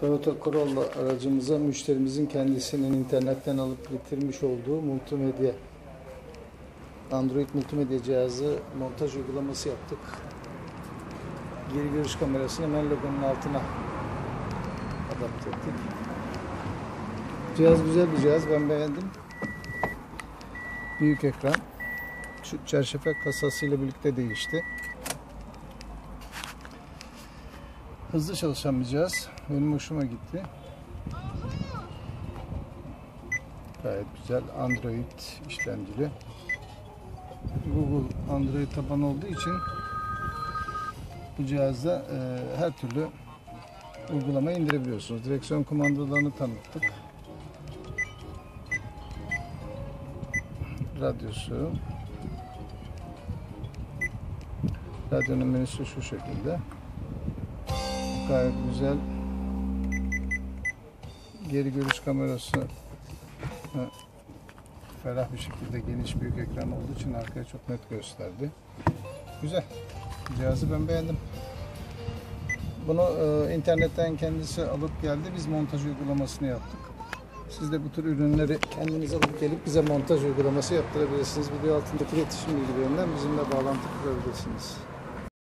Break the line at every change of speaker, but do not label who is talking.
Toyota Corolla aracımıza müşterimizin kendisinin internetten alıp getirmiş olduğu multimedya, Android multimedya cihazı montaj uygulaması yaptık. Geri görüş kamerasını hemen logonun altına adapte ettik. Cihaz güzel bir cihaz, ben beğendim. Büyük ekran. Şu çerçeve kasasıyla birlikte değişti. Hızlı çalışan bir cihaz. Benim hoşuma gitti. Gayet güzel. Android işlemcili. Google Android tabanı olduğu için bu cihazda her türlü uygulamayı indirebiliyorsunuz. Direksiyon kumandalarını tanıttık. Radyosu. Radyonun menüsü şu şekilde. Gayet güzel. Geri görüş kamerası ferah bir şekilde geniş büyük ekran olduğu için arkaya çok net gösterdi. Güzel. Cihazı ben beğendim. Bunu internetten kendisi alıp geldi. Biz montaj uygulamasını yaptık. Siz de bu tür ürünleri kendiniz alıp gelip bize montaj uygulaması yaptırabilirsiniz. Video altındaki iletişim bilgilerinden bizimle bağlantı kurabilirsiniz.